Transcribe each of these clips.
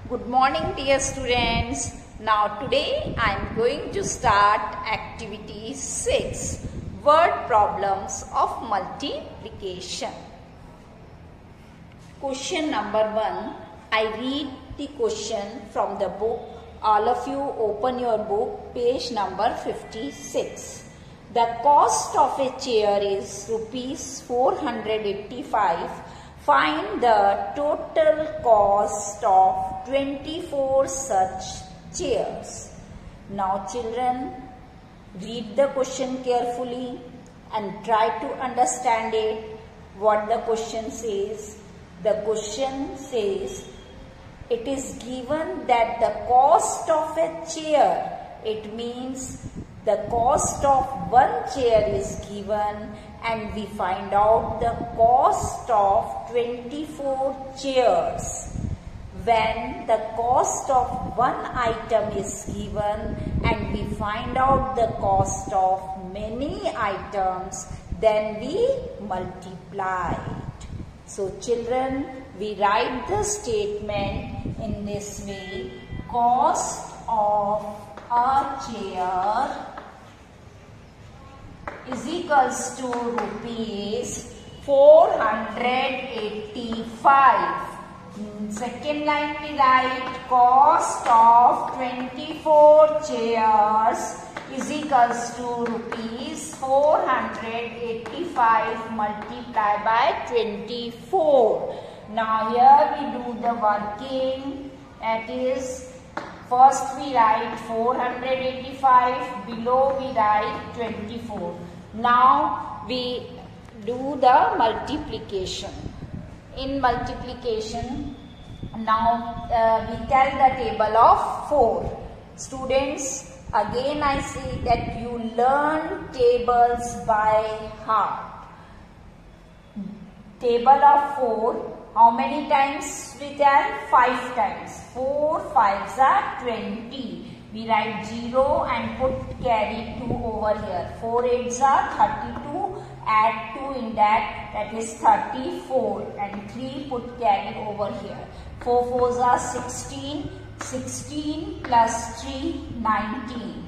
Good morning dear students. Now today I am going to start activity 6, word problems of multiplication. Question number 1. I read the question from the book. All of you open your book, page number 56. The cost of a chair is rupees 485. Find the total cost of 24 such chairs. Now children, read the question carefully and try to understand it. What the question says? The question says, it is given that the cost of a chair, it means the cost of one chair is given and we find out the cost of 24 chairs. When the cost of one item is given and we find out the cost of many items, then we multiply it. So children, we write the statement in this way: cost of a chair is equals to rupees 485. Second line we write cost of 24 chairs is equals to rupees 485 multiplied by 24. Now here we do the working. That is, first we write 485, below we write 24. Now we do the multiplication. In multiplication, now we tell the table of 4. Students, again I say that you learn tables by heart. Table of 4, how many times we tell? 5 times. 4 5s are 20. We write 0 and put carry 2 over here. 4 8s are 32. Add 2 in that, that is 34. And 3 put carry over here. 4 4s are 16. 16 plus 3, 19.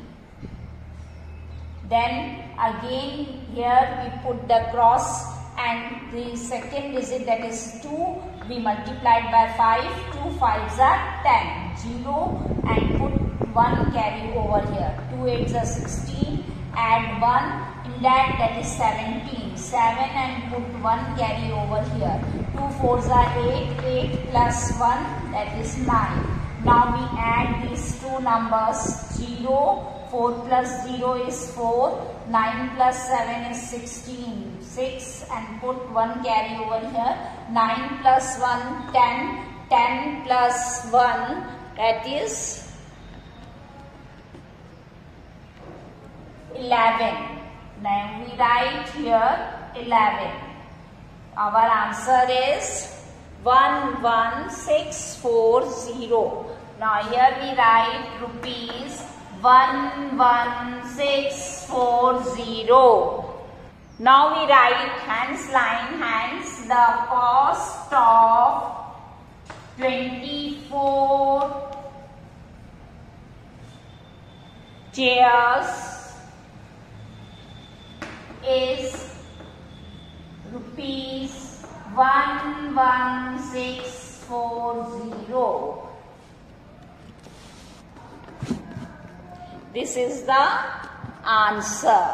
Then again here we put the cross and the second digit, that is 2, we multiplied by 5. 2 5s are 10. 0 and put 1 carry over here. 2 8s are 16. Add 1 in that is 17. 7 and put 1 carry over here. 2 4s are 8. 8 plus 1, that is 9. Now we add these two numbers. 0. 4 plus 0 is 4. 9 plus 7 is 16. 6 and put 1 carry over here. 9 plus 1, 10. 10 plus 1, that is 11. Now we write here 11. Our answer is 11640. Now here we write rupees 11640. Now we write hands line, hands, the cost of 24 chairs is rupees 11640. This is the answer.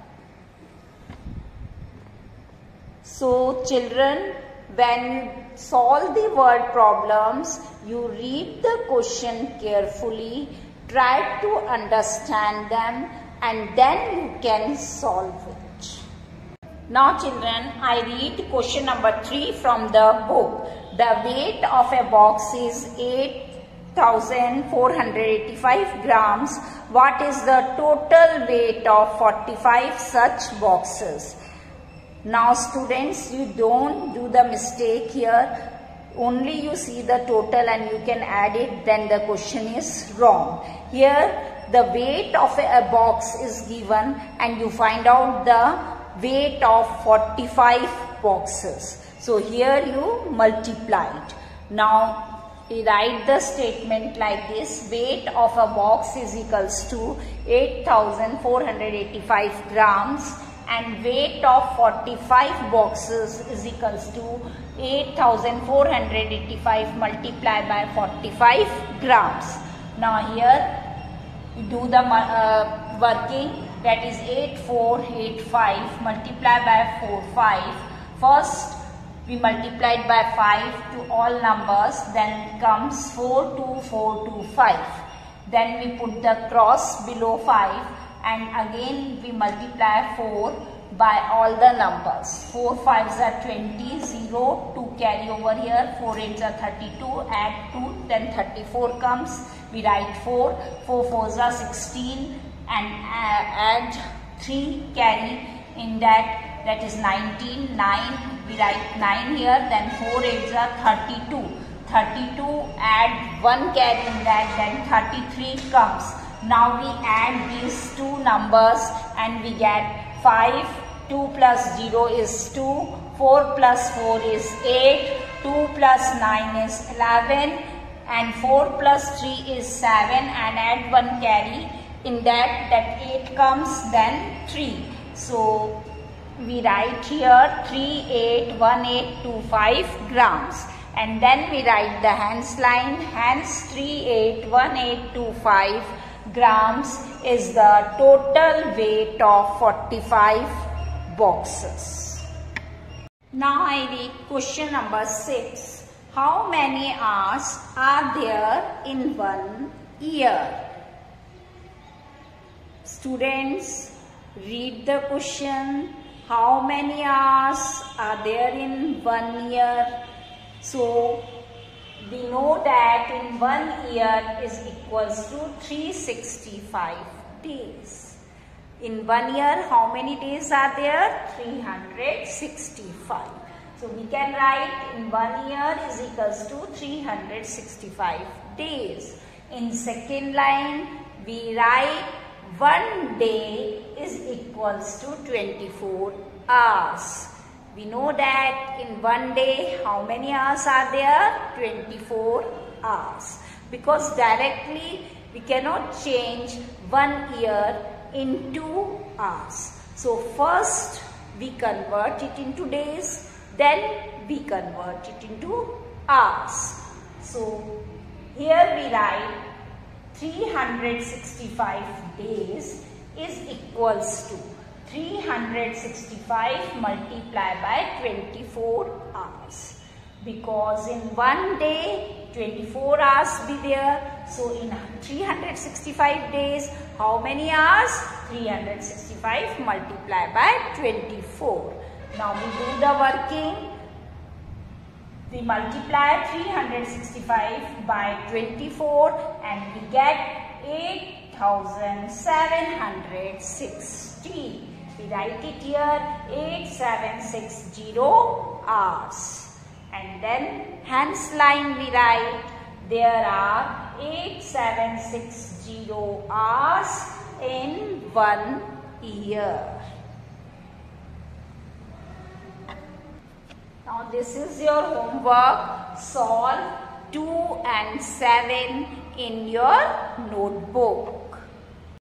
So children, when you solve the word problems, you read the question carefully, try to understand them, and then you can solve it. Now children, I read question number 3 from the book. The weight of a box is 8,485 grams. What is the total weight of 45 such boxes? Now students, you don't do the mistake here. Only you see the total and you can add it, then the question is wrong. Here the weight of a box is given and you find out the weight of 45 boxes. So here you multiply it. Now we write the statement like this: weight of a box is equals to 8,485 grams and weight of 45 boxes is equals to 8,485 multiplied by 45 grams. Now here we do the working, that is 8485 multiplied by 45. First we multiplied by 5 to all numbers, then comes 42425. Then we put the cross below 5 and again we multiply 4 by all the numbers. 4 5s are 20, 0, 2 carry over here, 4 8s are 32, add 2, then 34 comes. We write 4, 4 4s are 16 and add 3 carry in that is 19, 9, we write 9 here, then 4 8s are 32, 32 add 1 carry in that, then 33 comes. Now we add these two numbers and we get 5, 2 plus 0 is 2, 4 plus 4 is 8, 2 plus 9 is 11 and 4 plus 3 is 7 and add 1 carry in that 8 comes, then 3. So we write here 381825 grams and then we write the hands line, hence 381825 grams is the total weight of 45 boxes. Now I read question number 6. How many hours are there in 1 year? Students, read the question. How many hours are there in 1 year? So we know that in 1 year is equals to 365 days. In 1 year, how many days are there? 365. So we can write in 1 year is equals to 365 days. In second line, we write 1 day is equals to 24 hours. We know that in 1 day, how many hours are there? 24 hours. Because directly we cannot change 1 year into hours. So first we convert it into days, then we convert it into hours. So here we write 365 days is equals to 365 multiplied by 24 hours. Because in 1 day 24 hours be there. So in 365 days, how many hours? 365 multiplied by 24. Now we do the working. We multiply 365 by 24 and we get 8,760. We write it here 8760 hours. And then hence line we write there are 8760 hours in 1 year. Now this is your homework. Solve 2 and 7 in your notebook.